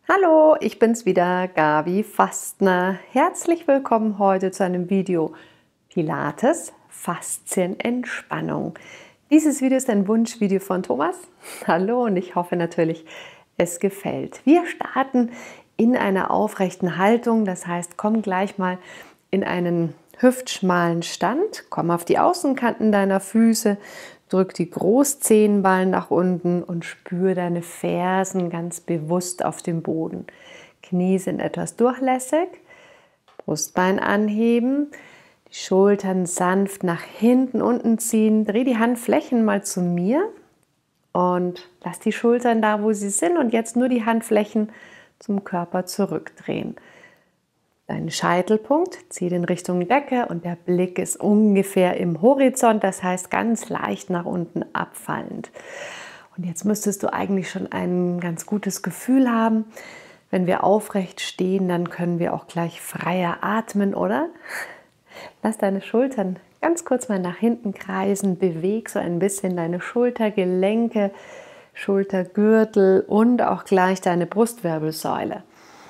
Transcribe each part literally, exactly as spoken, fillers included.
Hallo, ich bin's wieder, Gabi Fastner. Herzlich willkommen heute zu einem Video Pilates, Faszienentspannung. Dieses Video ist ein Wunschvideo von Thomas. Hallo und ich hoffe natürlich, es gefällt. Wir starten in einer aufrechten Haltung, das heißt, komm gleich mal in einen hüftschmalen Stand, komm auf die Außenkanten deiner Füße, drück die Großzehenballen nach unten und spür deine Fersen ganz bewusst auf dem Boden. Knie sind etwas durchlässig, Brustbein anheben, die Schultern sanft nach hinten unten ziehen, dreh die Handflächen mal zu mir und lass die Schultern da, wo sie sind und jetzt nur die Handflächen zum Körper zurückdrehen. Deinen Scheitelpunkt, zieh in Richtung Decke und der Blick ist ungefähr im Horizont, das heißt ganz leicht nach unten abfallend. Und jetzt müsstest du eigentlich schon ein ganz gutes Gefühl haben. Wenn wir aufrecht stehen, dann können wir auch gleich freier atmen, oder? Lass deine Schultern ganz kurz mal nach hinten kreisen, beweg so ein bisschen deine Schultergelenke, Schultergürtel und auch gleich deine Brustwirbelsäule.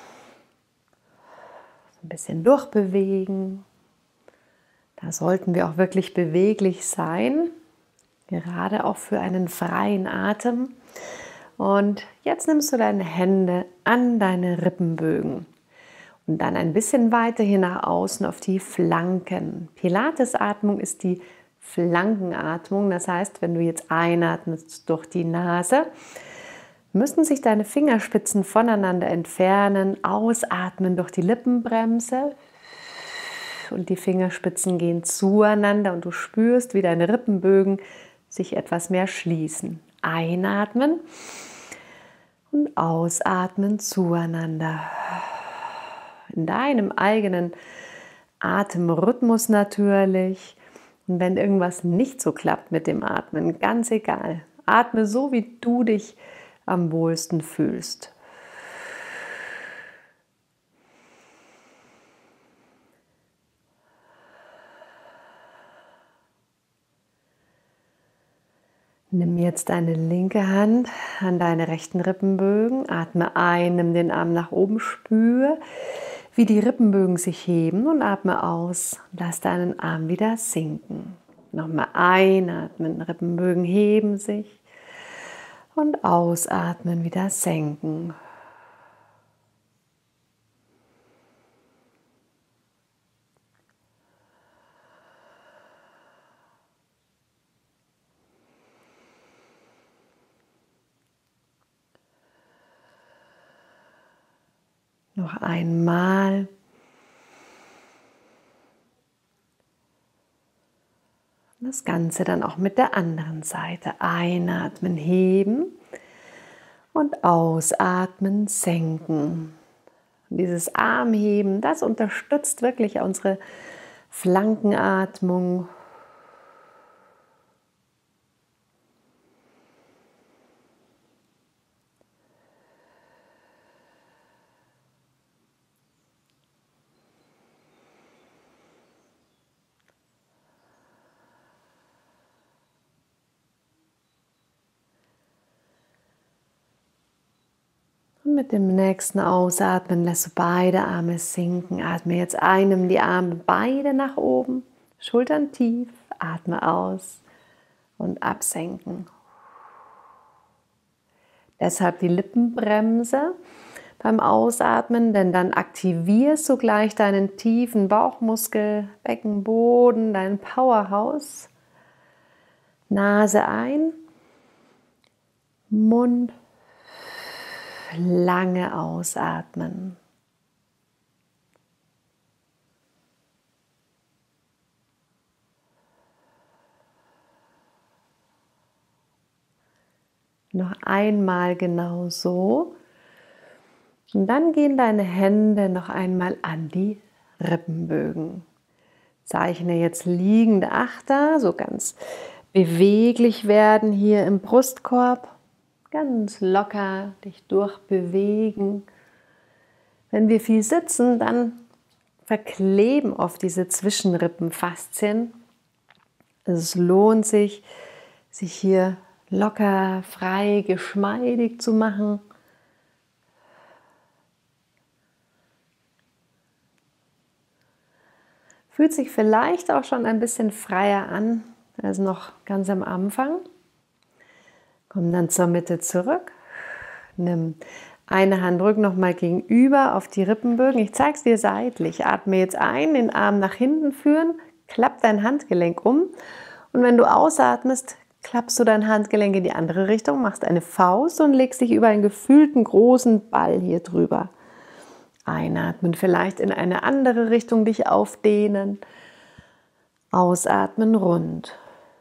Ein bisschen durchbewegen. Da sollten wir auch wirklich beweglich sein, gerade auch für einen freien Atem. Und jetzt nimmst du deine Hände an deine Rippenbögen und dann ein bisschen weiter hier nach außen auf die Flanken. Pilates-Atmung ist die Flankenatmung, das heißt, wenn du jetzt einatmest durch die Nase, müssen sich deine Fingerspitzen voneinander entfernen, ausatmen durch die Lippenbremse und die Fingerspitzen gehen zueinander und du spürst, wie deine Rippenbögen sich etwas mehr schließen. Einatmen und ausatmen zueinander. In deinem eigenen Atemrhythmus natürlich. Und wenn irgendwas nicht so klappt mit dem Atmen, ganz egal, atme so, wie du dich am wohlsten fühlst. Nimm jetzt deine linke Hand an deine rechten Rippenbögen, atme ein, nimm den Arm nach oben, spür, wie die Rippenbögen sich heben und atme aus. Lass deinen Arm wieder sinken. Nochmal einatmen, Rippenbögen heben sich. Und ausatmen, wieder senken. Noch einmal. Das Ganze dann auch mit der anderen Seite. Einatmen, heben und ausatmen, senken. Und dieses Armheben, das unterstützt wirklich unsere Flankenatmung. Und mit dem nächsten Ausatmen lässt du beide Arme sinken. Atme jetzt ein, nimm die Arme beide nach oben, Schultern tief, atme aus und absenken. Deshalb die Lippenbremse beim Ausatmen, denn dann aktivierst du gleich deinen tiefen Bauchmuskel, Beckenboden, dein Powerhouse. Nase ein, Mund lange ausatmen. Noch einmal genau so. Und dann gehen deine Hände noch einmal an die Rippenbögen. Zeichne jetzt liegende Achter, so ganz beweglich werden hier im Brustkorb. Ganz locker dich durchbewegen. Wenn wir viel sitzen, dann verkleben oft diese Zwischenrippenfaszien. Es lohnt sich, sich hier locker, frei, geschmeidig zu machen. Fühlt sich vielleicht auch schon ein bisschen freier an als noch ganz am Anfang. Komm dann zur Mitte zurück. Nimm eine Hand, rück nochmal gegenüber auf die Rippenbögen. Ich zeige es dir seitlich. Atme jetzt ein, den Arm nach hinten führen, klapp dein Handgelenk um. Und wenn du ausatmest, klappst du dein Handgelenk in die andere Richtung, machst eine Faust und legst dich über einen gefühlten großen Ball hier drüber. Einatmen, vielleicht in eine andere Richtung dich aufdehnen. Ausatmen, rund.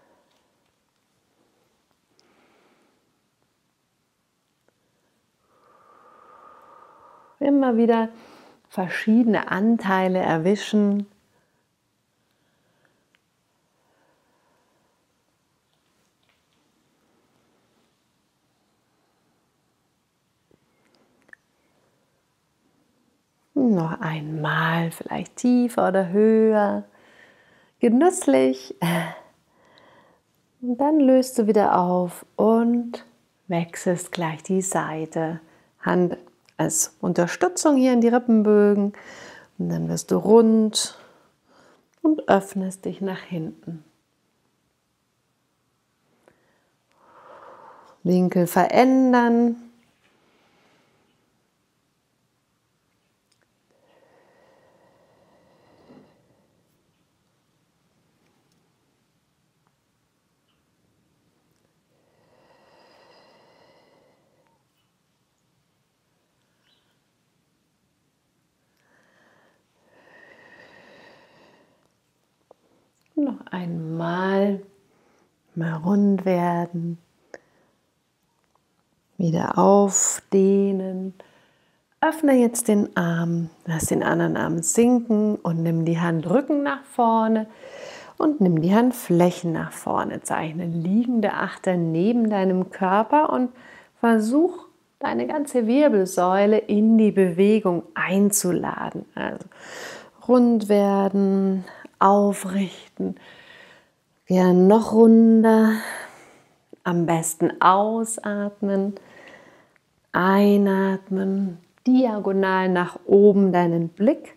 Immer wieder verschiedene Anteile erwischen. Noch einmal, vielleicht tiefer oder höher, genüsslich. Und dann löst du wieder auf und wechselst gleich die Seite. Hand als Unterstützung hier in die Rippenbögen. Und dann wirst du rund und öffnest dich nach hinten. Winkel verändern. Noch einmal, mal rund werden, wieder aufdehnen. Öffne jetzt den Arm, lass den anderen Arm sinken und nimm die Handrücken nach vorne und nimm die Handflächen nach vorne. Zeichne liegende Achter neben deinem Körper und versuch deine ganze Wirbelsäule in die Bewegung einzuladen. Also rund werden, aufrichten, gern noch runder, am besten ausatmen, einatmen, diagonal nach oben deinen Blick.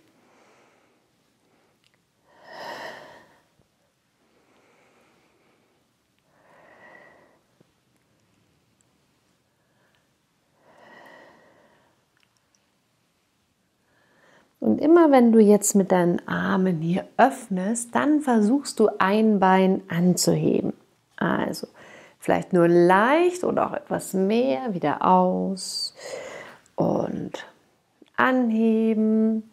Und immer wenn du jetzt mit deinen Armen hier öffnest, dann versuchst du ein Bein anzuheben. Also vielleicht nur leicht oder auch etwas mehr, wieder aus und anheben.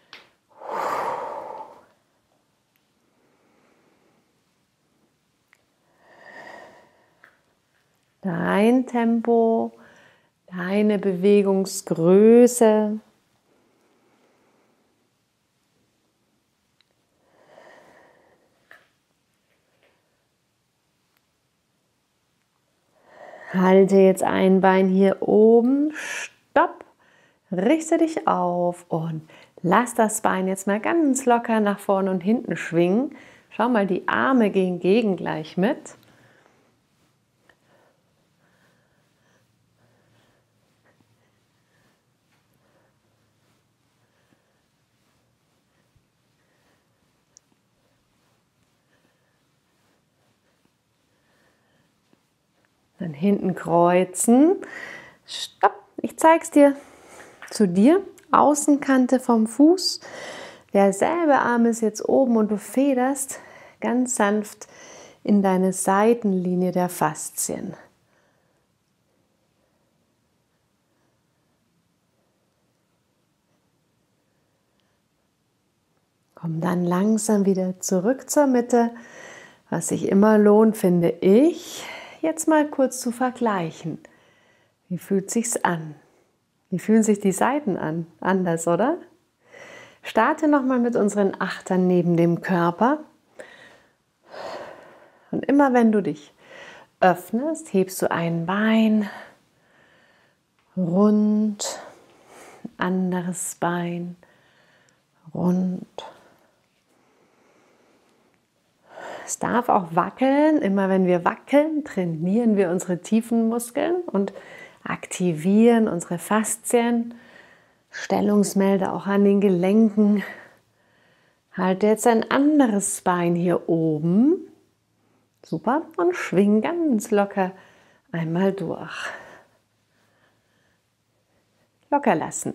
Dein Tempo, deine Bewegungsgröße. Halte jetzt ein Bein hier oben, stopp, richte dich auf und lass das Bein jetzt mal ganz locker nach vorne und hinten schwingen. Schau mal, die Arme gehen gegengleich mit. Dann hinten kreuzen. Stopp, ich zeige es dir zu dir. Außenkante vom Fuß. Derselbe Arm ist jetzt oben und du federst ganz sanft in deine Seitenlinie der Faszien. Komm dann langsam wieder zurück zur Mitte. Was sich immer lohnt, finde ich, jetzt mal kurz zu vergleichen. Wie fühlt sich's an? Wie fühlen sich die Seiten an? Anders, oder? Starte nochmal mit unseren Achtern neben dem Körper. Und immer wenn du dich öffnest, hebst du ein Bein rund, anderes Bein rund. Es darf auch wackeln. Immer wenn wir wackeln, trainieren wir unsere tiefen Muskeln und aktivieren unsere Faszien. Stellungsmelder auch an den Gelenken Halte jetzt ein anderes Bein hier oben. Super. Und schwing ganz locker einmal durch. Locker lassen.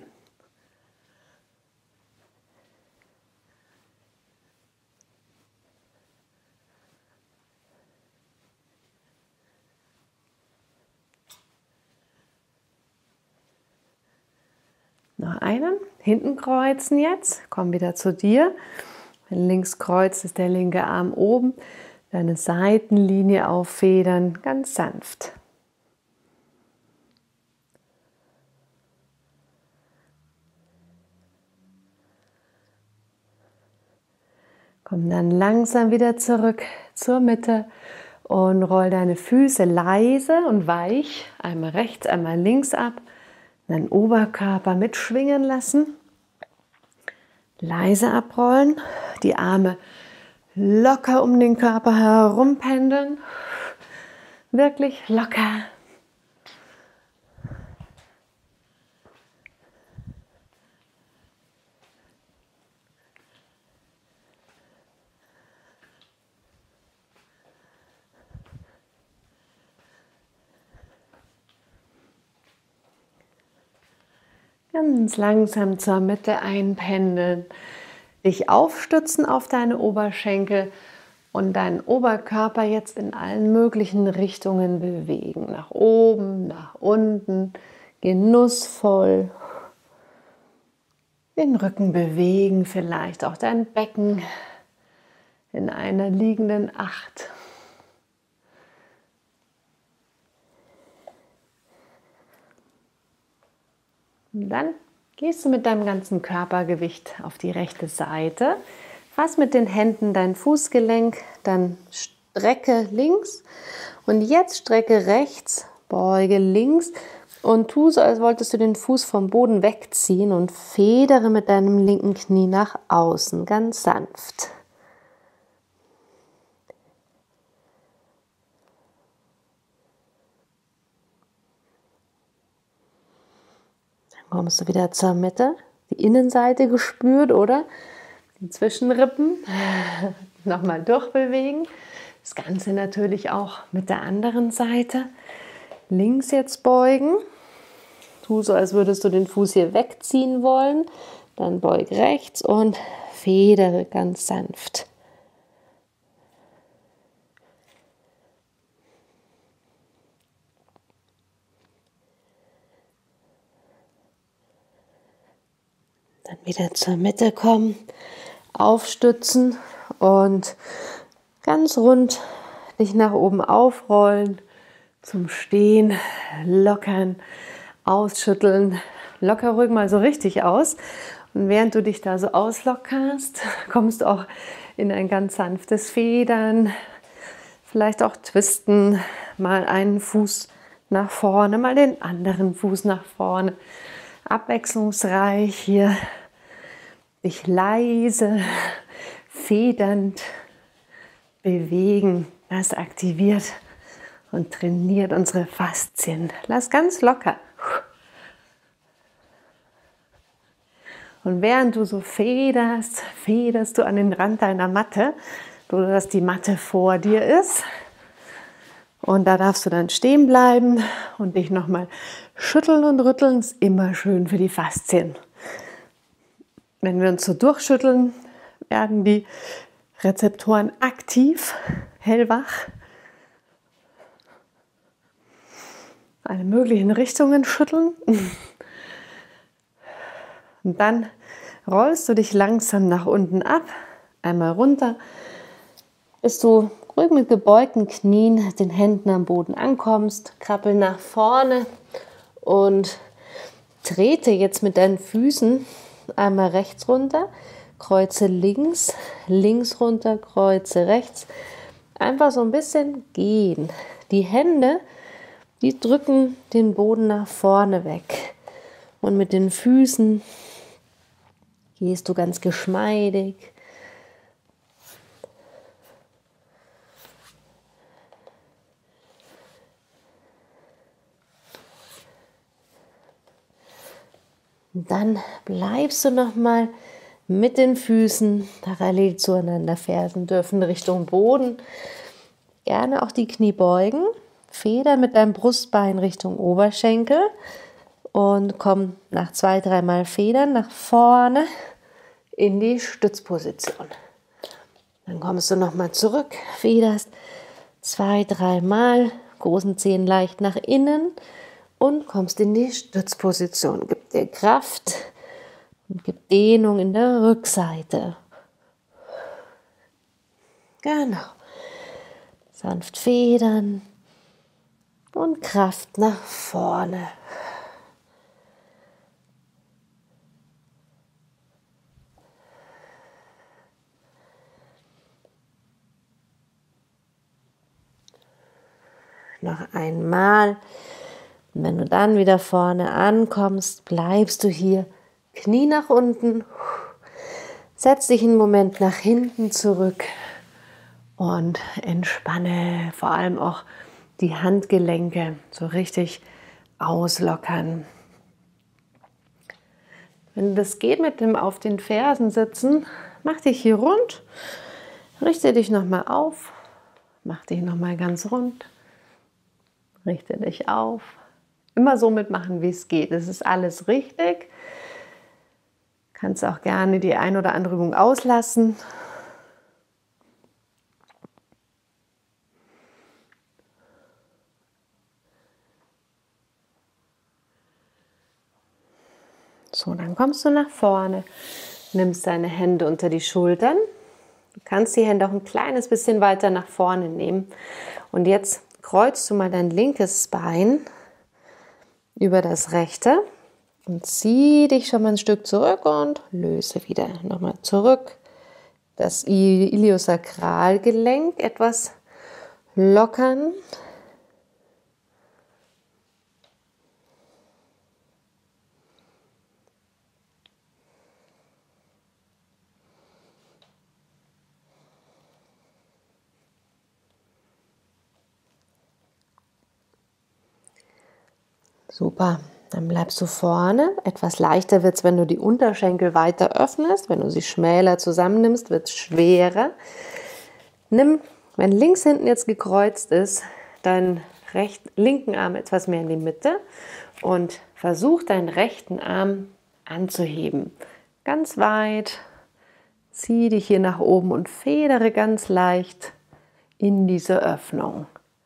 Noch einen. Hinten kreuzen jetzt. Komm wieder zu dir. Wenn links kreuzt, ist der linke Arm oben. Deine Seitenlinie auffedern, ganz sanft. Komm dann langsam wieder zurück zur Mitte und roll deine Füße leise und weich, einmal rechts, einmal links ab. Deinen Oberkörper mitschwingen lassen. Leise abrollen, die Arme locker um den Körper herum pendeln. Wirklich locker. Ganz langsam zur Mitte einpendeln, dich aufstützen auf deine Oberschenkel und deinen Oberkörper jetzt in allen möglichen Richtungen bewegen. Nach oben, nach unten, genussvoll. Den Rücken bewegen, vielleicht auch dein Becken in einer liegenden Acht. Und dann gehst du mit deinem ganzen Körpergewicht auf die rechte Seite. Fass mit den Händen dein Fußgelenk, dann strecke links und jetzt strecke rechts, beuge links und tu so, als wolltest du den Fuß vom Boden wegziehen und federe mit deinem linken Knie nach außen, ganz sanft. Kommst du wieder zur Mitte, die Innenseite gespürt, oder? Die Zwischenrippen nochmal durchbewegen. Das Ganze natürlich auch mit der anderen Seite. Links jetzt beugen. Tu so, als würdest du den Fuß hier wegziehen wollen. Dann beug rechts und federe ganz sanft. Dann wieder zur Mitte kommen, aufstützen und ganz rund dich nach oben aufrollen, zum Stehen, lockern, ausschütteln. Locker ruhig mal so richtig aus. Und während du dich da so auslockerst, kommst du auch in ein ganz sanftes Federn, vielleicht auch twisten, mal einen Fuß nach vorne, mal den anderen Fuß nach vorne. Abwechslungsreich hier, dich leise, federnd bewegen. Das aktiviert und trainiert unsere Faszien. Lass ganz locker. Und während du so federst, federst du an den Rand deiner Matte, sodass die Matte vor dir ist. Und da darfst du dann stehen bleiben und dich nochmal schütteln und rütteln. Ist immer schön für die Faszien. Wenn wir uns so durchschütteln, werden die Rezeptoren aktiv, hellwach. Alle möglichen Richtungen schütteln. Und dann rollst du dich langsam nach unten ab, einmal runter, bis du ruhig mit gebeugten Knien, den Händen am Boden ankommst, krabbel nach vorne und trete jetzt mit deinen Füßen einmal rechts runter, kreuze links, links runter, kreuze rechts. Einfach so ein bisschen gehen. Die Hände, die drücken den Boden nach vorne weg. Und mit den Füßen gehst du ganz geschmeidig. Und dann bleibst du noch mal mit den Füßen parallel zueinander, Fersen dürfen Richtung Boden. Gerne auch die Knie beugen, Feder mit deinem Brustbein Richtung Oberschenkel und komm nach zwei, dreimal Federn nach vorne in die Stützposition. Dann kommst du nochmal zurück, federst zwei, dreimal, großen Zehen leicht nach innen und kommst in die Stützposition. Gib dir Kraft und gib Dehnung in der Rückseite. Genau. Sanft federn und Kraft nach vorne. Noch einmal. Und wenn du dann wieder vorne ankommst, bleibst du hier. Knie nach unten. Setz dich einen Moment nach hinten zurück und entspanne vor allem auch die Handgelenke so richtig auslockern. Wenn das geht mit dem auf den Fersen sitzen, mach dich hier rund. Richte dich nochmal auf. Mach dich nochmal ganz rund. Richte dich auf. Immer so mitmachen, wie es geht. Es ist alles richtig. Kannst auch gerne die ein oder andere Übung auslassen. So, dann kommst du nach vorne, nimmst deine Hände unter die Schultern. Du kannst die Hände auch ein kleines bisschen weiter nach vorne nehmen. Und jetzt kreuzt du mal dein linkes Bein über das rechte und zieh dich schon mal ein Stück zurück und löse wieder. Nochmal zurück. Das Iliosakralgelenk etwas lockern. Super, dann bleibst du vorne. Etwas leichter wird es, wenn du die Unterschenkel weiter öffnest. Wenn du sie schmäler zusammennimmst, wird es schwerer. Nimm, wenn links hinten jetzt gekreuzt ist, deinen recht, linken Arm etwas mehr in die Mitte und versuch deinen rechten Arm anzuheben. Ganz weit, zieh dich hier nach oben und federe ganz leicht in diese Öffnung.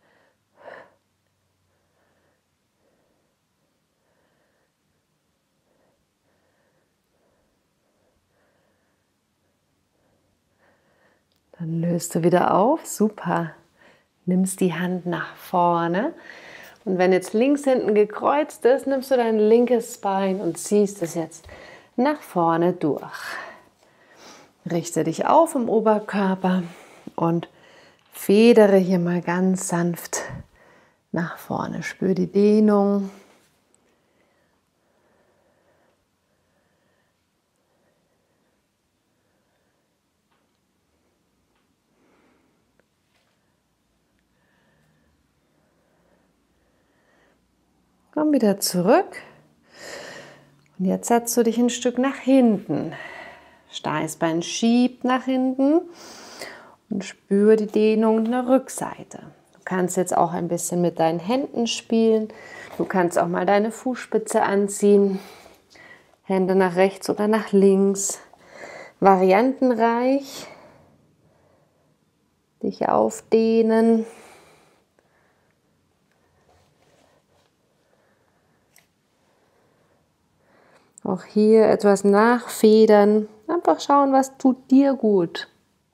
Dann löst du wieder auf, super. Nimmst die Hand nach vorne und wenn jetzt links hinten gekreuzt ist, nimmst du dein linkes Bein und ziehst es jetzt nach vorne durch. Richte dich auf im Oberkörper und federe hier mal ganz sanft nach vorne. Spür die Dehnung. Komm wieder zurück und jetzt setzt du dich ein Stück nach hinten. Steißbein schiebt nach hinten und spür die Dehnung in der Rückseite. Du kannst jetzt auch ein bisschen mit deinen Händen spielen. Du kannst auch mal deine Fußspitze anziehen. Hände nach rechts oder nach links. Variantenreich. Dich aufdehnen. Auch hier etwas nachfedern. Einfach schauen, was tut dir gut.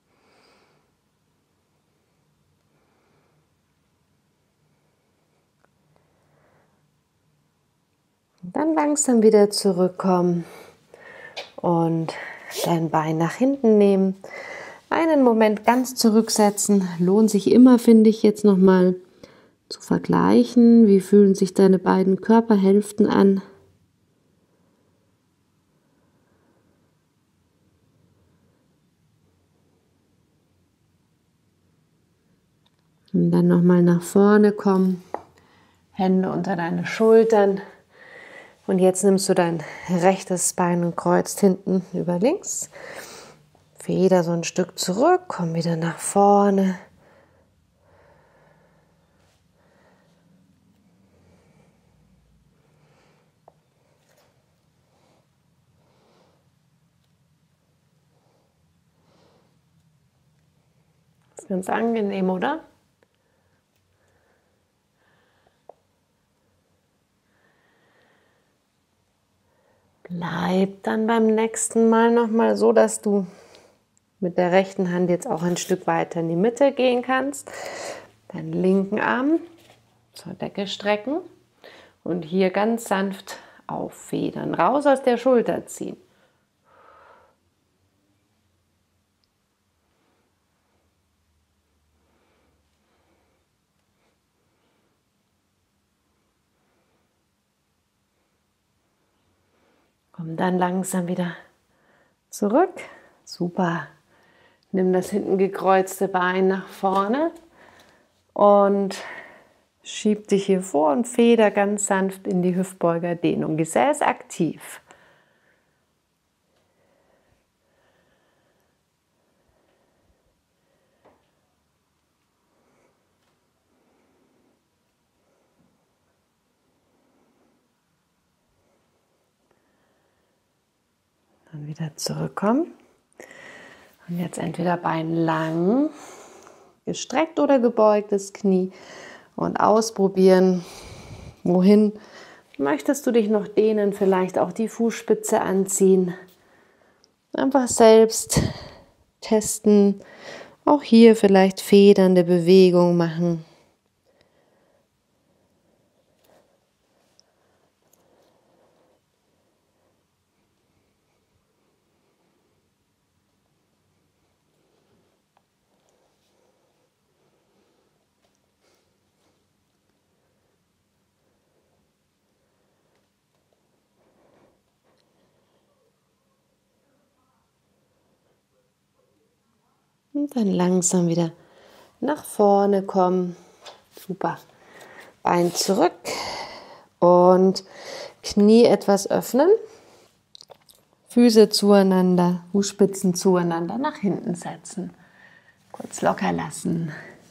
Und dann langsam wieder zurückkommen und dein Bein nach hinten nehmen. Einen Moment ganz zurücksetzen. Lohnt sich immer, finde ich, jetzt nochmal zu vergleichen. Wie fühlen sich deine beiden Körperhälften an? Und dann nochmal nach vorne kommen, Hände unter deine Schultern, Und jetzt nimmst du dein rechtes Bein und kreuzt hinten über links. Feder so ein Stück zurück, komm wieder nach vorne. Das ist ganz angenehm, oder? Bleib dann beim nächsten Mal nochmal so, dass du mit der rechten Hand jetzt auch ein Stück weiter in die Mitte gehen kannst. Deinen linken Arm zur Decke strecken und hier ganz sanft auffedern. Raus aus der Schulter ziehen. Komm dann langsam wieder zurück. Super. Nimm das hinten gekreuzte Bein nach vorne und schieb dich hier vor und feder ganz sanft in die Hüftbeugerdehnung. Gesäß aktiv. Dann wieder zurückkommen. Und jetzt entweder Bein lang, gestreckt oder gebeugtes Knie und ausprobieren, wohin möchtest du dich noch dehnen, vielleicht auch die Fußspitze anziehen. Einfach selbst testen, auch hier vielleicht federnde Bewegung machen. Und dann langsam wieder nach vorne kommen. Super. Bein zurück und Knie etwas öffnen. Füße zueinander, Fußspitzen zueinander, nach hinten setzen. Kurz locker lassen.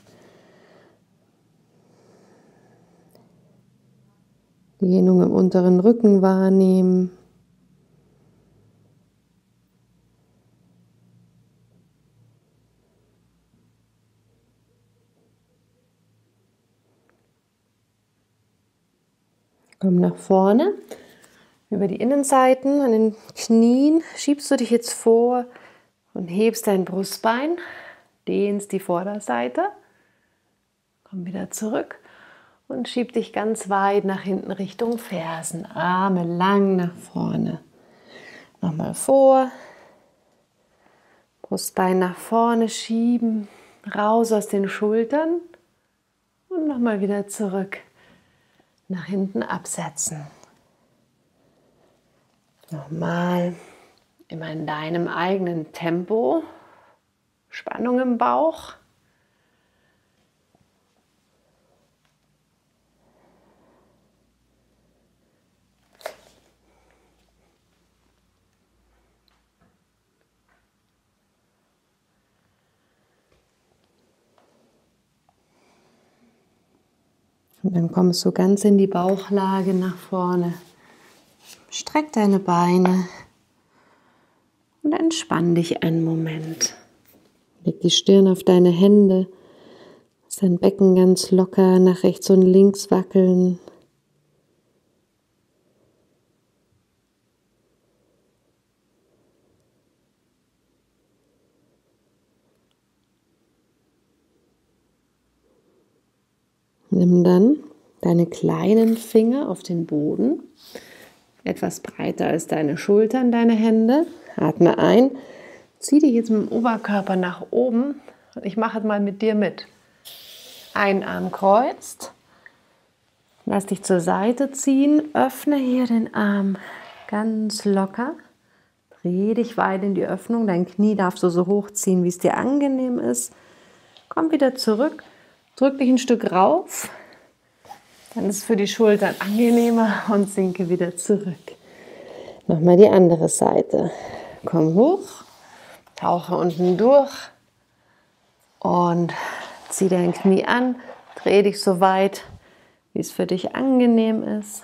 Dehnung im unteren Rücken wahrnehmen. Komm nach vorne, über die Innenseiten, an den Knien schiebst du dich jetzt vor und hebst dein Brustbein, dehnst die Vorderseite, komm wieder zurück und schieb dich ganz weit nach hinten Richtung Fersen, Arme lang nach vorne. Nochmal vor, Brustbein nach vorne schieben, raus aus den Schultern und nochmal wieder zurück. Nach hinten absetzen. Nochmal, immer in deinem eigenen Tempo. Spannung im Bauch. Und dann kommst du ganz in die Bauchlage nach vorne. Streck deine Beine und entspann dich einen Moment. Leg die Stirn auf deine Hände, lass dein Becken ganz locker nach rechts und links wackeln. Nimm dann deine kleinen Finger auf den Boden, etwas breiter als deine Schultern, deine Hände. Atme ein, zieh dich jetzt mit dem Oberkörper nach oben und ich mache es mal mit dir mit. Ein Arm kreuzt, lass dich zur Seite ziehen, öffne hier den Arm ganz locker, dreh dich weit in die Öffnung, dein Knie darfst du so hochziehen, wie es dir angenehm ist. Komm wieder zurück. Drück dich ein Stück rauf, Dann ist es für die Schultern angenehmer und sinke wieder zurück. Nochmal die andere Seite. Komm hoch, tauche unten durch und zieh dein Knie an. Dreh dich so weit, wie es für dich angenehm ist.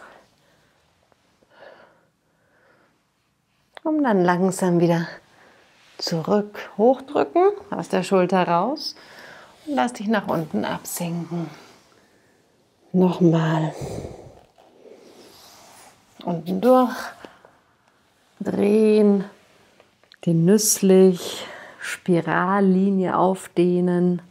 Und dann langsam wieder zurück, hochdrücken, aus der Schulter raus und lass dich nach unten absinken. Nochmal. Unten durch, drehen, genüsslich, Spirallinie aufdehnen.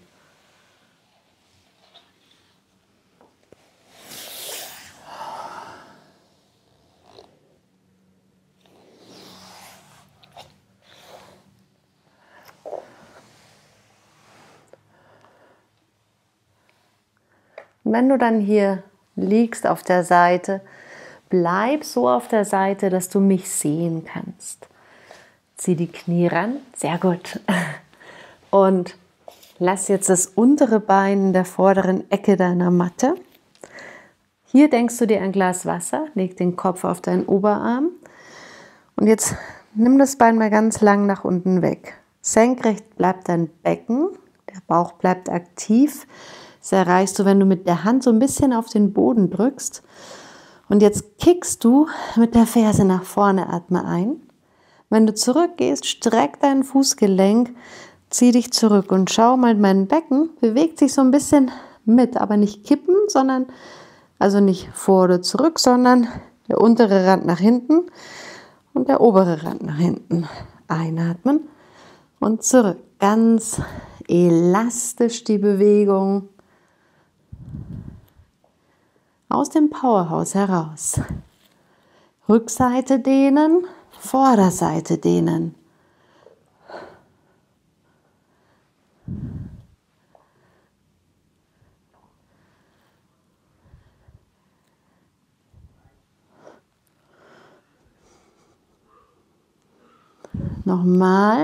Und wenn du dann hier liegst auf der Seite, bleib so auf der Seite, dass du mich sehen kannst. Zieh die Knie ran, sehr gut. Und lass jetzt das untere Bein in der vorderen Ecke deiner Matte. Hier denkst du dir ein Glas Wasser, leg den Kopf auf deinen Oberarm und jetzt nimm das Bein mal ganz lang nach unten weg. Senkrecht bleibt dein Becken, der Bauch bleibt aktiv. Das erreichst du, wenn du mit der Hand so ein bisschen auf den Boden drückst. Und jetzt kickst du mit der Ferse nach vorne, atme ein. Wenn du zurückgehst, streck dein Fußgelenk, zieh dich zurück und schau mal, mein Becken bewegt sich so ein bisschen mit, aber nicht kippen, sondern, also nicht vor oder zurück, sondern der untere Rand nach hinten und der obere Rand nach hinten. Einatmen und zurück. Ganz elastisch die Bewegung. Aus dem Powerhouse heraus. Rückseite dehnen, Vorderseite dehnen. Nochmal.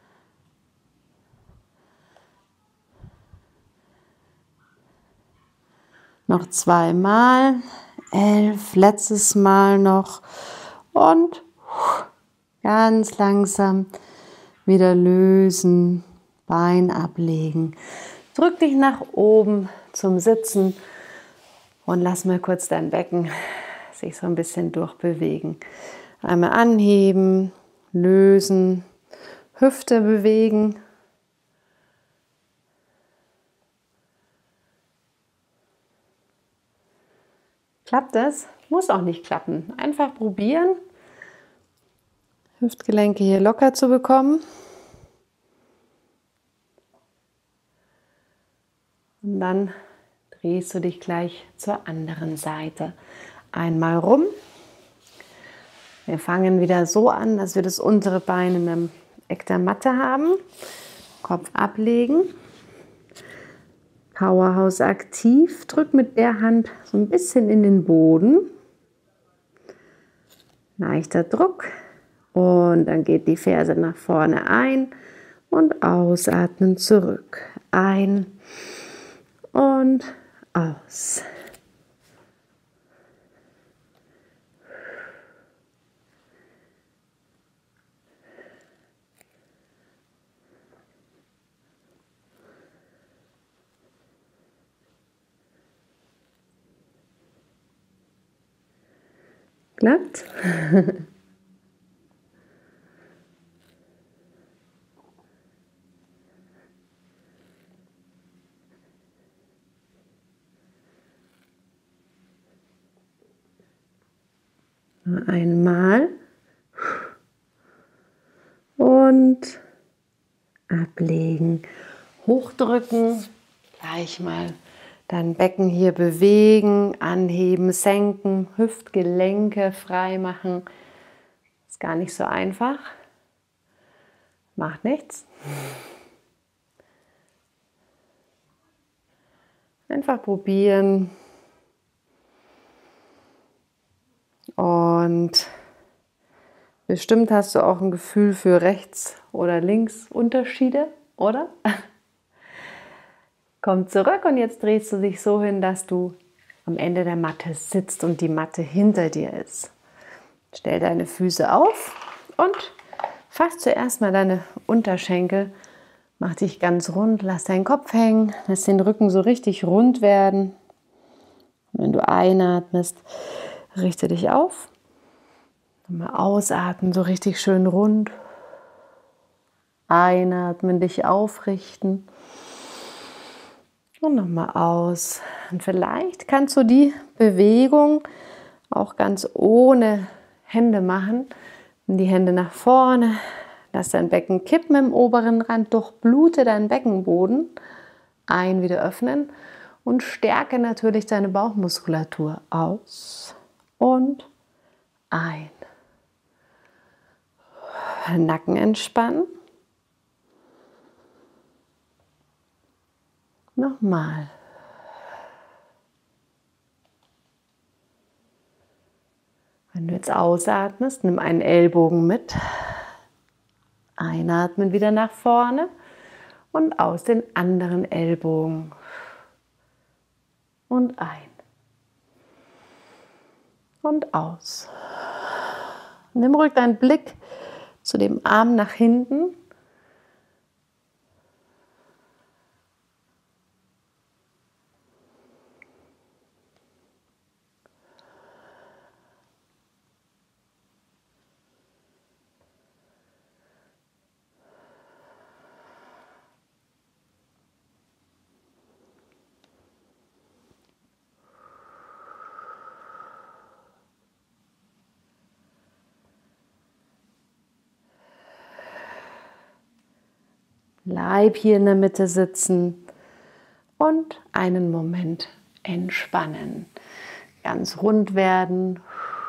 Noch zweimal. Elf. Letztes Mal noch. Und ganz langsam wieder lösen. Bein ablegen. Drück dich nach oben zum Sitzen. Und lass mal kurz dein Becken sich so ein bisschen durchbewegen. Einmal anheben. Lösen. Hüfte bewegen. Klappt das? Muss auch nicht klappen. Einfach probieren. Hüftgelenke hier locker zu bekommen. Und dann drehst du dich gleich zur anderen Seite. Einmal rum. Wir fangen wieder so an, dass wir das untere Bein in einem Eck der Matte haben. Kopf ablegen. Powerhouse aktiv. Drück mit der Hand so ein bisschen in den Boden. Leichter Druck. Und dann geht die Ferse nach vorne ein und ausatmen zurück. Ein und aus. Klappt? Einmal und ablegen, hochdrücken, gleich mal dein Becken hier bewegen, anheben, senken, Hüftgelenke frei machen. Ist gar nicht so einfach, macht nichts. Einfach probieren. Und bestimmt hast du auch ein Gefühl für rechts oder links Unterschiede, oder? Komm zurück und jetzt drehst du dich so hin, dass du am Ende der Matte sitzt und die Matte hinter dir ist. Stell deine Füße auf und fass zuerst mal deine Unterschenkel. Mach dich ganz rund, lass deinen Kopf hängen, lass den Rücken so richtig rund werden. Und wenn du einatmest, richte dich auf. Mal ausatmen, so richtig schön rund. Einatmen, dich aufrichten. Und nochmal aus. Und vielleicht kannst du die Bewegung auch ganz ohne Hände machen. Nimm die Hände nach vorne. Lass dein Becken kippen im oberen Rand. Durchblute deinen Beckenboden. Ein, wieder öffnen. Und stärke natürlich deine Bauchmuskulatur. Aus und ein. Nacken entspannen. Nochmal. Wenn du jetzt ausatmest, nimm einen Ellbogen mit. Einatmen wieder nach vorne und aus den anderen Ellbogen. Und ein. Und aus. Nimm ruhig deinen Blick zu dem Arm nach hinten. Bleib hier in der Mitte sitzen und einen Moment entspannen. Ganz rund werden.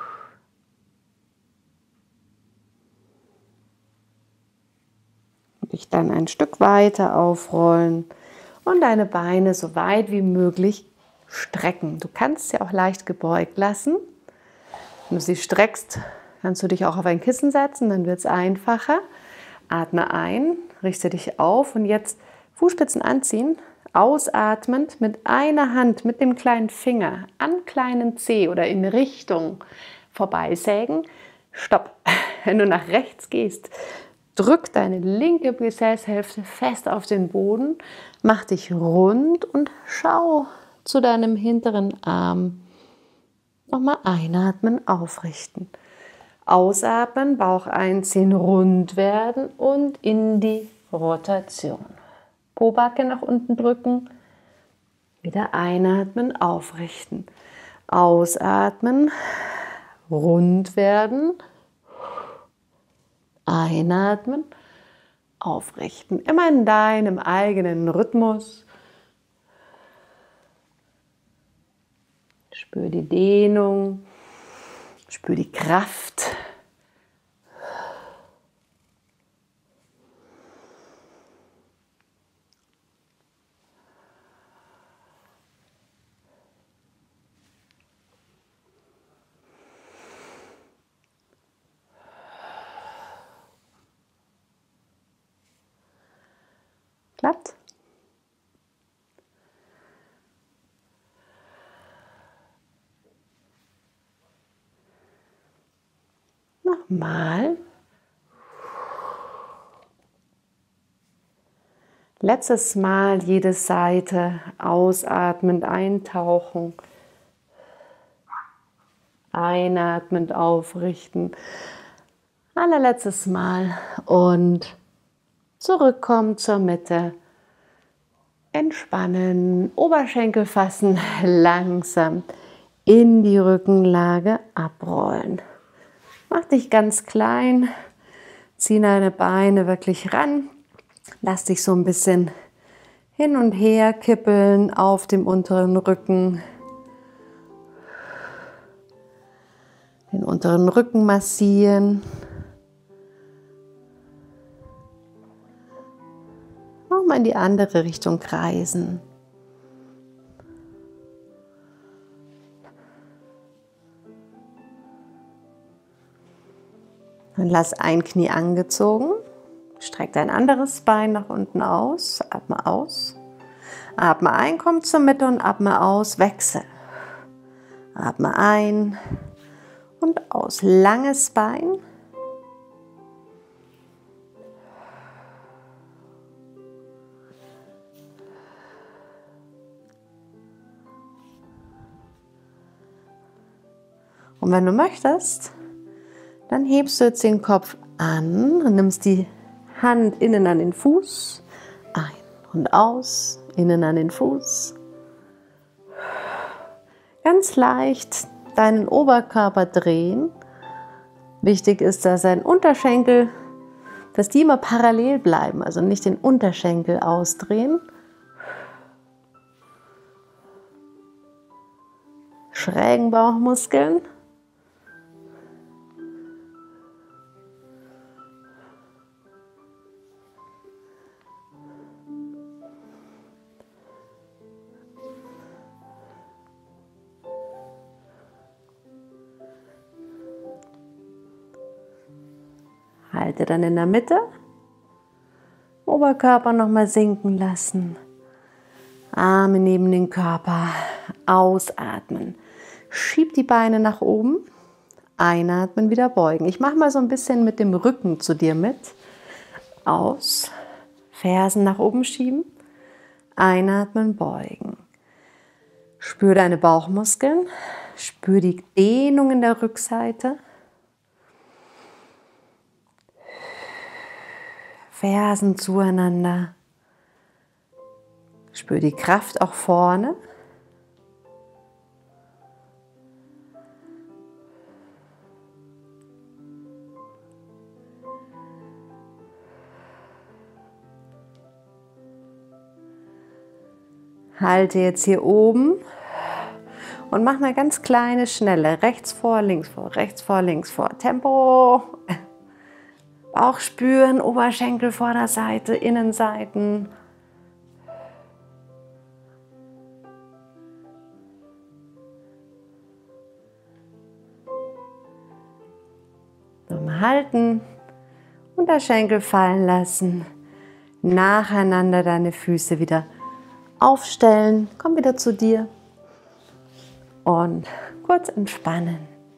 Dich dann ein Stück weiter aufrollen und deine Beine so weit wie möglich strecken. Du kannst sie auch leicht gebeugt lassen. Wenn du sie streckst, kannst du dich auch auf ein Kissen setzen, dann wird es einfacher. Atme ein, richte dich auf und jetzt Fußspitzen anziehen, ausatmend mit einer Hand, mit dem kleinen Finger an kleinen Zeh oder in Richtung vorbeisägen. Stopp. Wenn du nach rechts gehst, drück deine linke Gesäßhälfte fest auf den Boden, mach dich rund und schau zu deinem hinteren Arm. Nochmal einatmen, aufrichten. Ausatmen, Bauch einziehen, rund werden und in die Rotation. Pobacke nach unten drücken, wieder einatmen, aufrichten. Ausatmen, rund werden, einatmen, aufrichten. Immer in deinem eigenen Rhythmus. Spür die Dehnung. Spür die Kraft. Klappt? Nochmal. Letztes Mal jede Seite ausatmend eintauchen. Einatmend aufrichten. Allerletztes Mal und zurückkommen zur Mitte. Entspannen, Oberschenkel fassen, langsam in die Rückenlage abrollen. Mach dich ganz klein, zieh deine Beine wirklich ran, lass dich so ein bisschen hin und her kippeln auf dem unteren Rücken. Den unteren Rücken massieren. Nochmal in die andere Richtung kreisen. Dann lass ein Knie angezogen, streck dein anderes Bein nach unten aus, atme aus. Atme ein, komm zur Mitte und atme aus, wechsel. Atme ein und aus. Langes Bein. Und wenn du möchtest, dann hebst du jetzt den Kopf an und nimmst die Hand innen an den Fuß, ein und aus, innen an den Fuß. Ganz leicht deinen Oberkörper drehen. Wichtig ist, dass dein Unterschenkel, dass die immer parallel bleiben, also nicht den Unterschenkel ausdrehen. Schrägen Bauchmuskeln. Halte dann in der Mitte, Oberkörper nochmal sinken lassen, Arme neben den Körper, ausatmen, schieb die Beine nach oben, einatmen, wieder beugen. Ich mache mal so ein bisschen mit dem Rücken zu dir mit, aus, Fersen nach oben schieben, einatmen, beugen. Spür deine Bauchmuskeln, spür die Dehnung in der Rückseite. Fersen zueinander. Spür die Kraft auch vorne. Halte jetzt hier oben und mach mal ganz kleine, schnelle, rechts vor, links vor, rechts vor, links vor. Tempo. Bauch spüren, Oberschenkel, Vorderseite, Innenseiten. Nochmal halten, Unterschenkel fallen lassen. Nacheinander deine Füße wieder aufstellen. Komm wieder zu dir. Und kurz entspannen.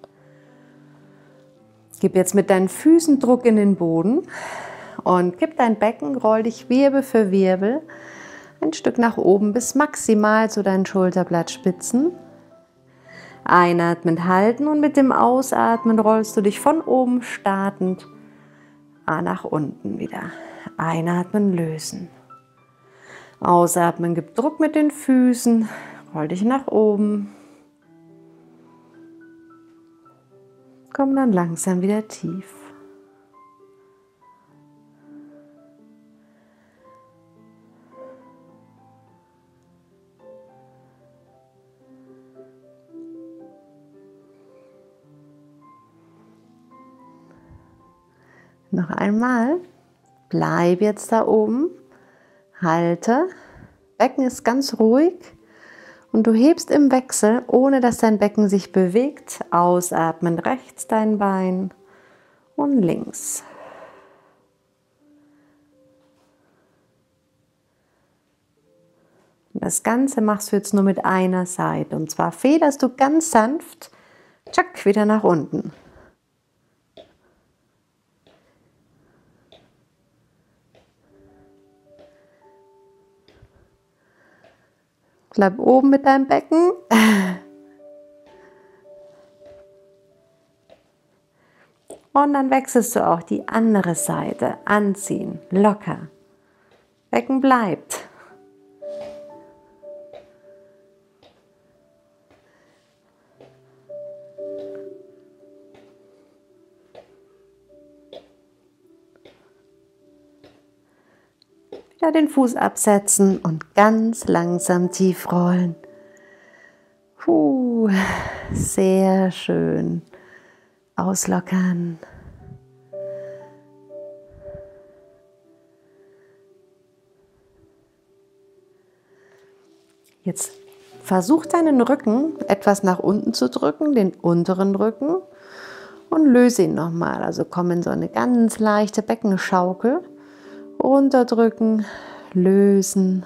Gib jetzt mit deinen Füßen Druck in den Boden und gib dein Becken, roll dich Wirbel für Wirbel ein Stück nach oben bis maximal zu deinen Schulterblattspitzen. Einatmen halten und mit dem Ausatmen rollst du dich von oben startend nach unten wieder. Einatmen, lösen. Ausatmen, gib Druck mit den Füßen, roll dich nach oben. Komm dann langsam wieder tief. Noch einmal. Bleib jetzt da oben. Halte. Becken ist ganz ruhig. Und du hebst im Wechsel, ohne dass dein Becken sich bewegt, ausatmen, rechts dein Bein und links. Und das Ganze machst du jetzt nur mit einer Seite. Und zwar federst du ganz sanft, tschack, wieder nach unten. Bleib oben mit deinem Becken. Und dann wechselst du auch die andere Seite. Anziehen, locker. Becken bleibt. Wieder den Fuß absetzen und ganz langsam tief rollen. Puh, sehr schön. Auslockern. Jetzt versuch deinen Rücken etwas nach unten zu drücken, den unteren Rücken, und löse ihn nochmal. Also komm in so eine ganz leichte Beckenschaukel. Runterdrücken, lösen.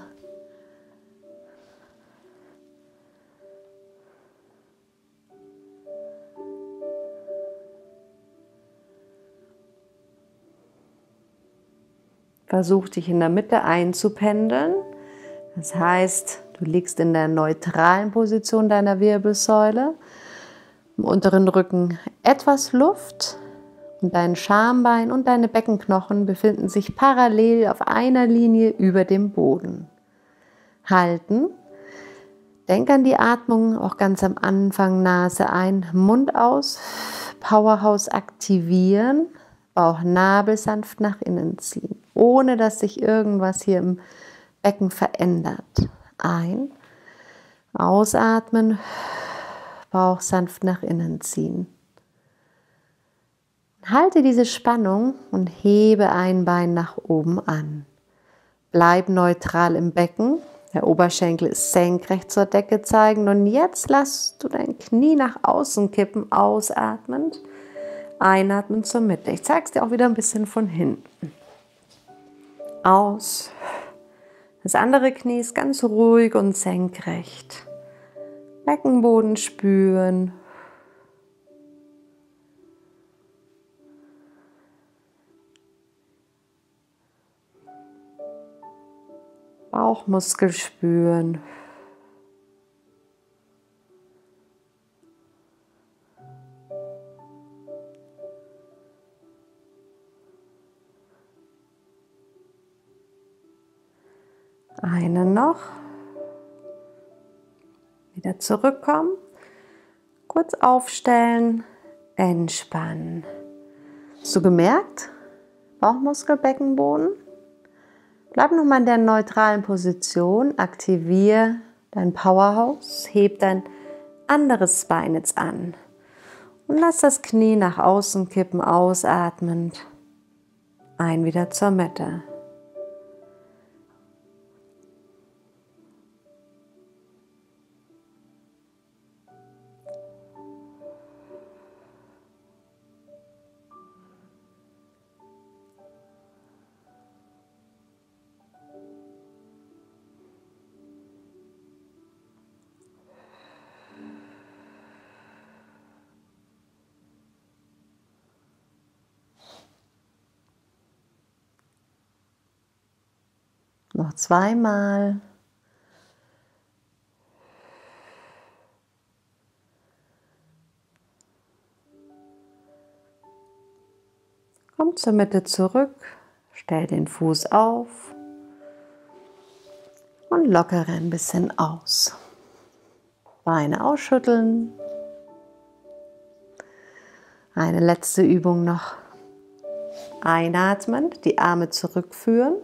Versuch dich in der Mitte einzupendeln. Das heißt, du liegst in der neutralen Position deiner Wirbelsäule. Im unteren Rücken etwas Luft und dein Schambein und deine Beckenknochen befinden sich parallel auf einer Linie über dem Boden. Halten. Denk an die Atmung, auch ganz am Anfang, Nase ein, Mund aus, Powerhouse aktivieren, Bauchnabel sanft nach innen ziehen, ohne dass sich irgendwas hier im Becken verändert. Ein, ausatmen, Bauch sanft nach innen ziehen. Halte diese Spannung und hebe ein Bein nach oben an. Bleib neutral im Becken. Der Oberschenkel ist senkrecht zur Decke zeigen und jetzt lass du dein Knie nach außen kippen, ausatmend. Einatmen zur Mitte. Ich zeige es dir auch wieder ein bisschen von hinten. Aus. Das andere Knie ist ganz ruhig und senkrecht. Beckenboden spüren. Bauchmuskel spüren. Eine noch. Wieder zurückkommen. Kurz aufstellen. Entspannen. Hast du gemerkt? Bauchmuskel, Beckenboden. Bleib nochmal in der neutralen Position. Aktiviere dein Powerhouse. Heb dein anderes Bein jetzt an. Und lass das Knie nach außen kippen, ausatmend. Ein wieder zur Mitte. Noch zweimal. Komm zur Mitte zurück, stell den Fuß auf und lockere ein bisschen aus. Beine ausschütteln. Eine letzte Übung noch. Einatmend, die Arme zurückführen.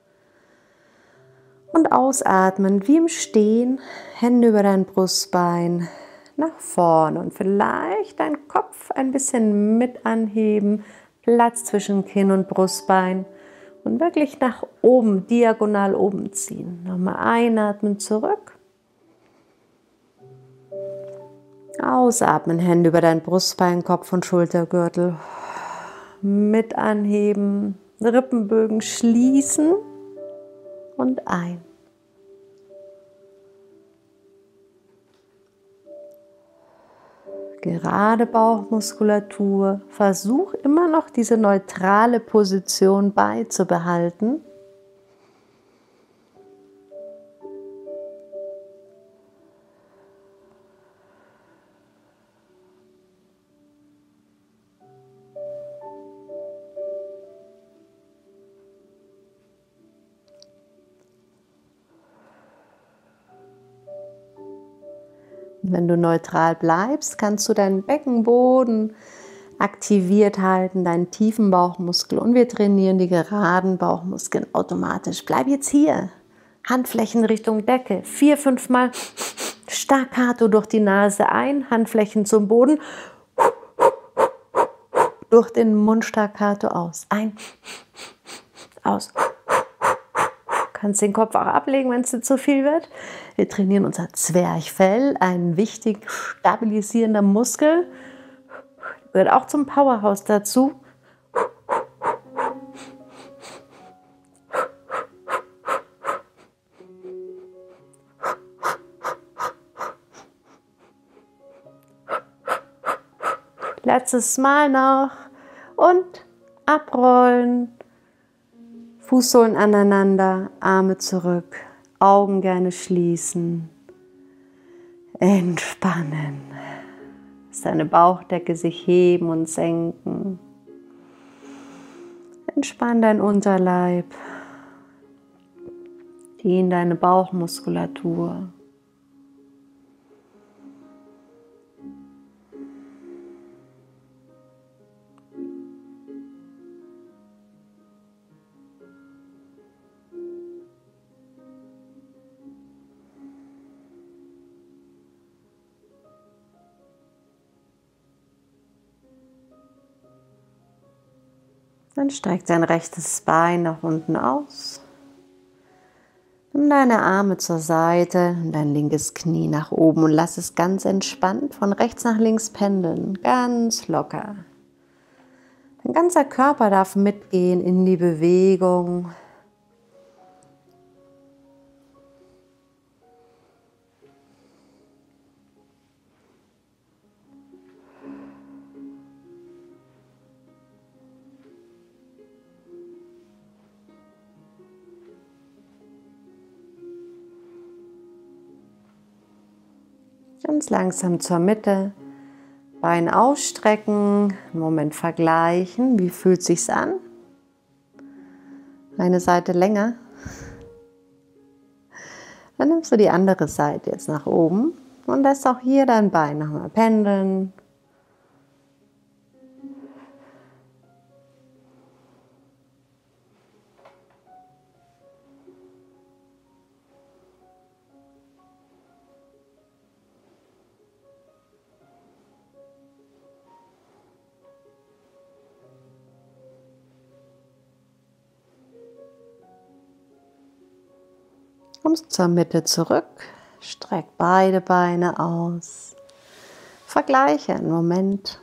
Und ausatmen, wie im Stehen, Hände über dein Brustbein nach vorne und vielleicht deinen Kopf ein bisschen mit anheben, Platz zwischen Kinn und Brustbein und wirklich nach oben, diagonal oben ziehen. Nochmal einatmen, zurück. Ausatmen, Hände über dein Brustbein, Kopf und Schultergürtel mit anheben, Rippenbögen schließen. Und ein. Gerade Bauchmuskulatur. Versuch immer noch diese neutrale Position beizubehalten. Wenn du neutral bleibst, kannst du deinen Beckenboden aktiviert halten, deinen tiefen Bauchmuskel und wir trainieren die geraden Bauchmuskeln automatisch. Bleib jetzt hier, Handflächen Richtung Decke, vier, fünf Mal staccato durch die Nase ein, Handflächen zum Boden, durch den Mund staccato aus, ein, aus. Du kannst den Kopf auch ablegen, wenn es dir zu viel wird. Wir trainieren unser Zwerchfell, ein wichtig stabilisierender Muskel. Gehört auch zum Powerhouse dazu. Letztes Mal noch und abrollen. Fußsohlen aneinander, Arme zurück, Augen gerne schließen. Entspannen. Lass deine Bauchdecke sich heben und senken. Entspann dein Unterleib. Dehn deine Bauchmuskulatur. Dann streck dein rechtes Bein nach unten aus. Nimm deine Arme zur Seite und dein linkes Knie nach oben und lass es ganz entspannt von rechts nach links pendeln, ganz locker. Dein ganzer Körper darf mitgehen in die Bewegung. Ganz langsam zur Mitte, Bein ausstrecken, einen Moment vergleichen, wie fühlt es sich an? Eine Seite länger. Dann nimmst du die andere Seite jetzt nach oben und lässt auch hier dein Bein nochmal pendeln. Kommst zur Mitte zurück, streck beide Beine aus, vergleiche einen Moment.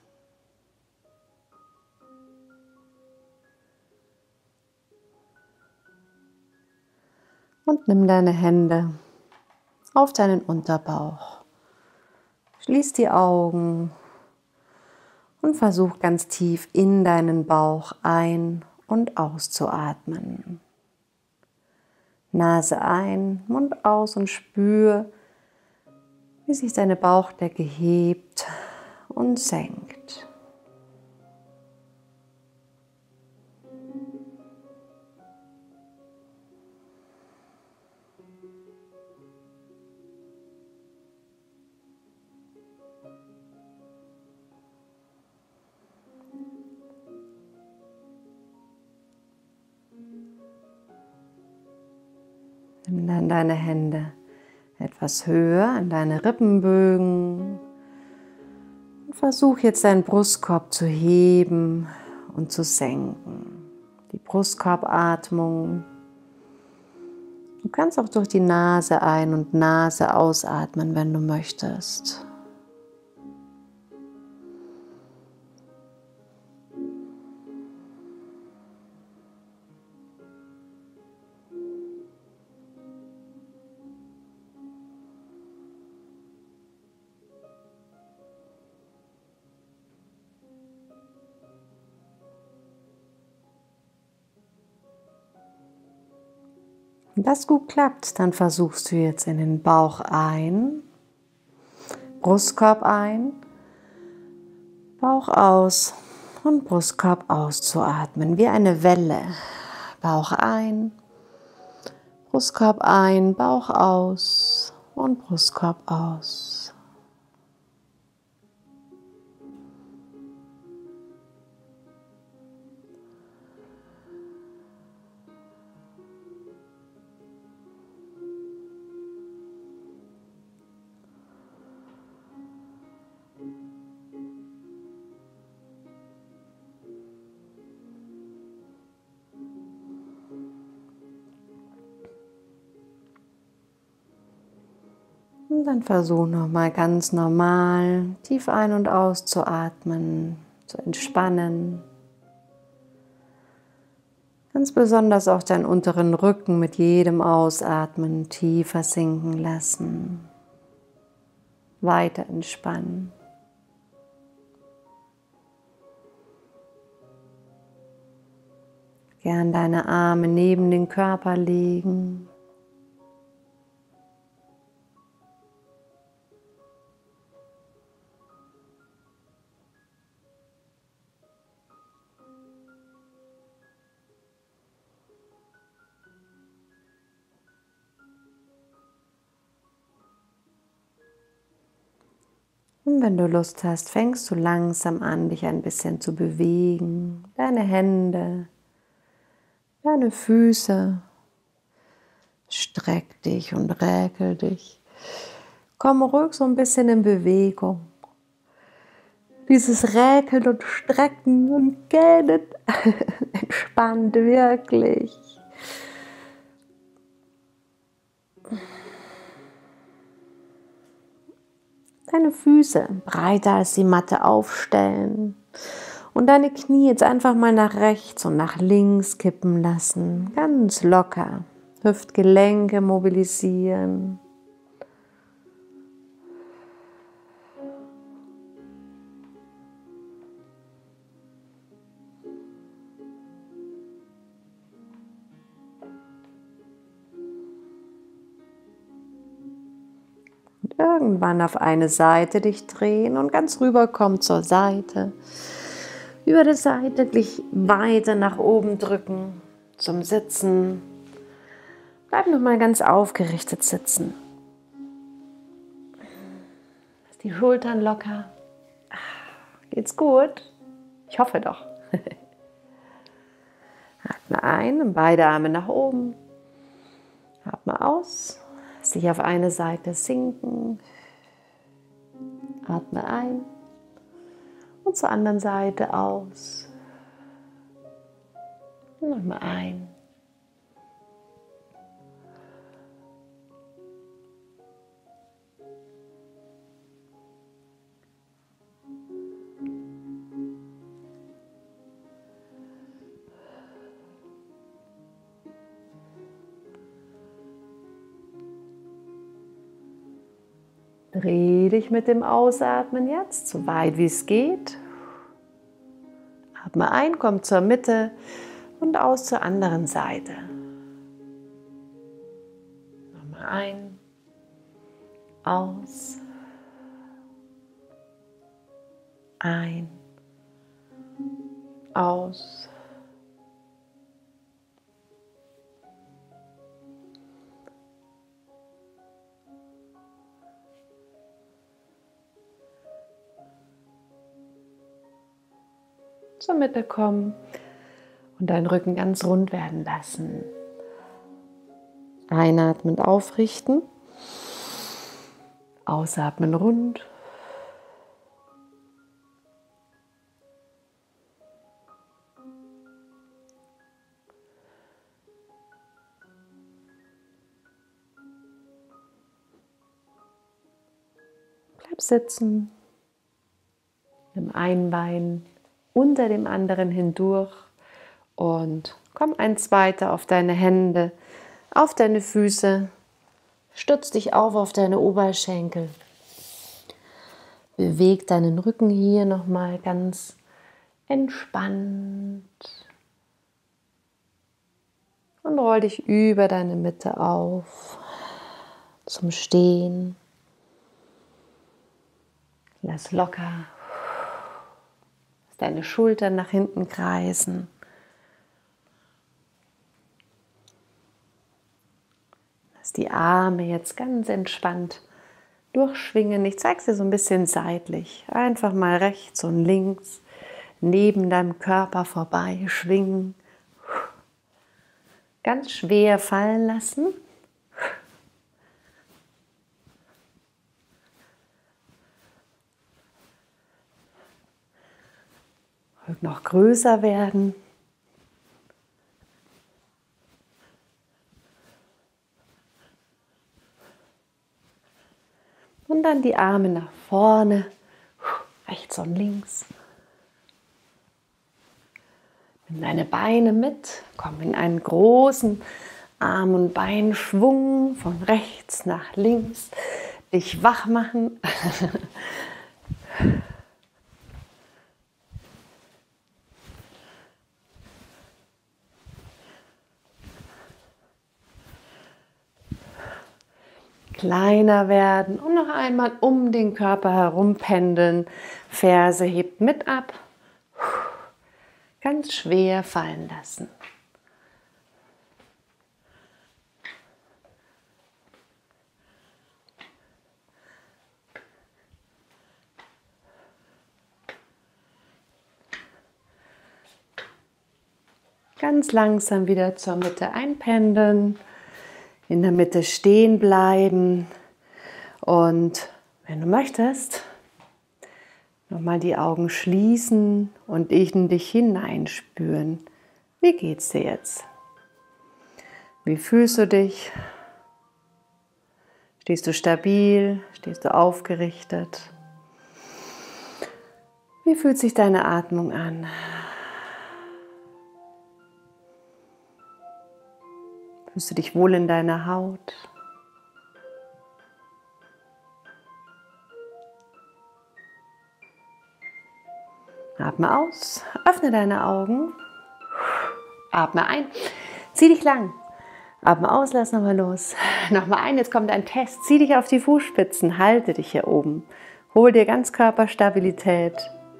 Und nimm deine Hände auf deinen Unterbauch. Schließ die Augen und versuch ganz tief in deinen Bauch ein- und auszuatmen. Nase ein, Mund aus und spür, wie sich deine Bauchdecke hebt und senkt. Nimm dann deine Hände etwas höher an deine Rippenbögen und versuch jetzt deinen Brustkorb zu heben und zu senken. Die Brustkorbatmung. Du kannst auch durch die Nase ein- und Nase ausatmen, wenn du möchtest. Wenn das gut klappt, dann versuchst du jetzt in den Bauch ein, Brustkorb ein, Bauch aus und Brustkorb auszuatmen, wie eine Welle. Bauch ein, Brustkorb ein, Bauch aus und Brustkorb aus. Und dann versuch nochmal ganz normal tief ein- und auszuatmen, zu entspannen. Ganz besonders auch deinen unteren Rücken mit jedem Ausatmen tiefer sinken lassen. Weiter entspannen. Gern deine Arme neben den Körper legen. Und wenn du Lust hast, fängst du langsam an, dich ein bisschen zu bewegen. Deine Hände, deine Füße. Streck dich und räkel dich. Komm ruhig so ein bisschen in Bewegung. Dieses Räkeln und Strecken und Gähnen entspannt wirklich. Deine Füße breiter als die Matte aufstellen und deine Knie jetzt einfach mal nach rechts und nach links kippen lassen, ganz locker. Hüftgelenke mobilisieren. Und irgendwann auf eine Seite dich drehen und ganz rüber kommen zur Seite. Über die Seite dich weiter nach oben drücken zum Sitzen. Bleib nochmal ganz aufgerichtet sitzen. Lass die Schultern locker. Geht's gut? Ich hoffe doch. Atme ein und beide Arme nach oben. Atme aus. Lass dich auf eine Seite sinken. Atme ein. Und zur anderen Seite aus. Und nochmal ein. Dreh dich mit dem Ausatmen jetzt so weit wie es geht. Atme ein, komm zur Mitte und aus zur anderen Seite. Nochmal ein, aus, ein, aus. Zur Mitte kommen und deinen Rücken ganz rund werden lassen. Einatmend aufrichten, ausatmen rund. Bleib sitzen, nimm ein Bein unter dem anderen hindurch und komm eins weiter auf deine Hände, auf deine Füße, stütz dich auf auf deine Oberschenkel. Beweg deinen Rücken hier nochmal ganz entspannt und roll dich über deine Mitte auf zum Stehen. Lass locker. Deine Schultern nach hinten kreisen. Lass die Arme jetzt ganz entspannt durchschwingen. Ich zeige es dir so ein bisschen seitlich. Einfach mal rechts und links neben deinem Körper vorbei schwingen. Ganz schwer fallen lassen. Noch größer werden. Und dann die Arme nach vorne, rechts und links. Nimm deine Beine mit, komm in einen großen Arm- und Beinschwung von rechts nach links. Dich wach machen. kleiner werden und noch einmal um den Körper herum pendeln. Ferse hebt mit ab. Ganz schwer fallen lassen. Ganz langsam wieder zur Mitte einpendeln, in der Mitte stehen bleiben und wenn du möchtest, nochmal die Augen schließen und in dich hineinspüren. Wie geht's dir jetzt? Wie fühlst du dich? Stehst du stabil? Stehst du aufgerichtet? Wie fühlt sich deine Atmung an? Fühlst du dich wohl in deiner Haut? Atme aus, öffne deine Augen, atme ein, zieh dich lang, atme aus, lass nochmal los, nochmal ein, jetzt kommt ein Test, zieh dich auf die Fußspitzen, halte dich hier oben, hol dir Ganzkörperstabilität.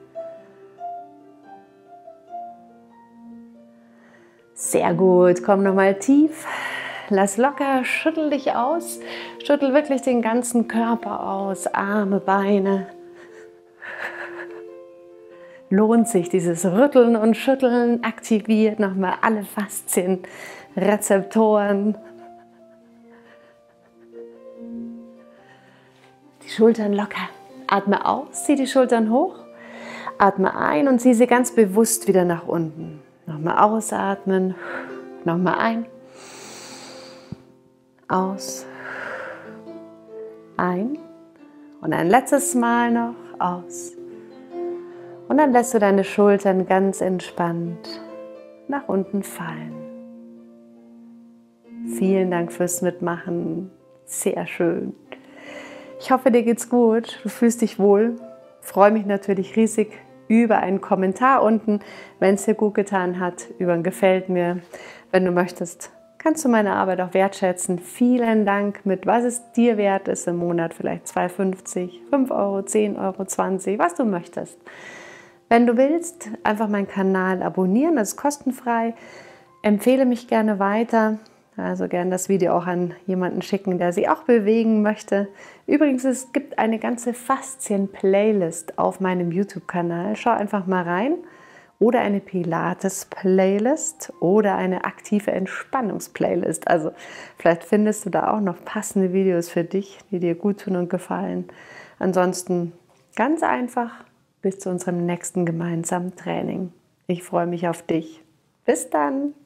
Sehr gut, komm nochmal tief, lass locker, schüttel dich aus, schüttel wirklich den ganzen Körper aus, Arme, Beine. Lohnt sich dieses Rütteln und Schütteln, aktiviert nochmal alle Faszien, Rezeptoren. Die Schultern locker, atme aus, zieh die Schultern hoch, atme ein und zieh sie ganz bewusst wieder nach unten. Nochmal ausatmen, nochmal ein, aus, ein und ein letztes Mal noch aus. Und dann lässt du deine Schultern ganz entspannt nach unten fallen. Vielen Dank fürs Mitmachen, sehr schön. Ich hoffe, dir geht's gut, du fühlst dich wohl. Ich freue mich natürlich riesig über einen Kommentar unten, wenn es dir gut getan hat, über ein Gefällt mir. Wenn du möchtest, kannst du meine Arbeit auch wertschätzen. Vielen Dank, mit was es dir wert ist im Monat, vielleicht zwei fünfzig, fünf Euro, zehn Euro, zwanzig, was du möchtest. Wenn du willst, einfach meinen Kanal abonnieren, das ist kostenfrei. Empfehle mich gerne weiter. Also gerne das Video auch an jemanden schicken, der sich auch bewegen möchte. Übrigens, es gibt eine ganze Faszien-Playlist auf meinem YouTube-Kanal. Schau einfach mal rein. Oder eine Pilates-Playlist oder eine aktive Entspannungs-Playlist. Also vielleicht findest du da auch noch passende Videos für dich, die dir gut tun und gefallen. Ansonsten ganz einfach bis zu unserem nächsten gemeinsamen Training. Ich freue mich auf dich. Bis dann!